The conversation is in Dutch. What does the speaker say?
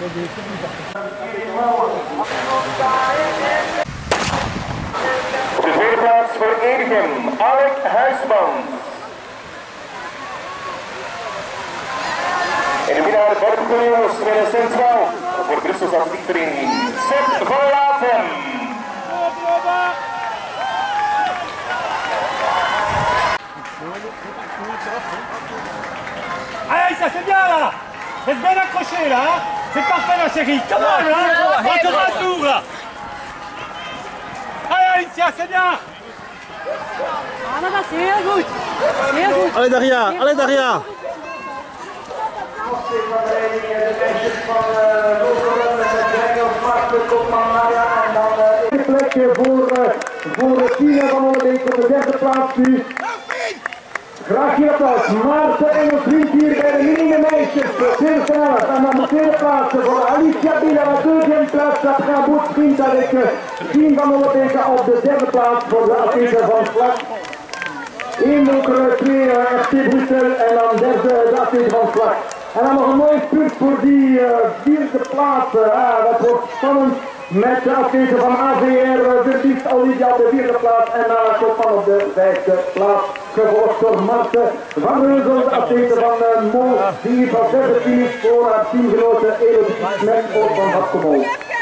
Op de tweede plaats voor Edegem, Alec Huisman. In de finale Bordeaux 2012 voor de Brusselse Atletiekvereniging, Seth van Laten. Allez, ça c'est bien là! Reste bien accroché là! Hein? C'est parfait la chérie! Come on là! On te retourne là! Allez Alicia, c'est bien! Ah là, c'est heel goed! Heel goed! Allez Daria, allez Daria! Een plekje voor de Tina van Ollebeek op de derde plaats nu. Graag je applaus. Maarten en ons vriend hier bij de mini-meisjes. Zeer snel. En dan de tweede plaats voor Alicia Bila. De deuxième plaats, dat gaat goed vriend avec Tien van Ollebeek op de derde plaats voor de atleten van Vlak. Eén ook twee FC Brussel en dan derde de atleten van Vlak. En dan nog een mooi punt voor die vierde plaats. Dat wordt spannend met de atleten van AVR. Verliest Olivia op de vierde plaats en Chopin op de vijfde plaats. Gevolgd door Marten van Reuzel, de atleten van Mol. Die van derde finish voor haar teamgenote Elodie Smet van Vasco Mol.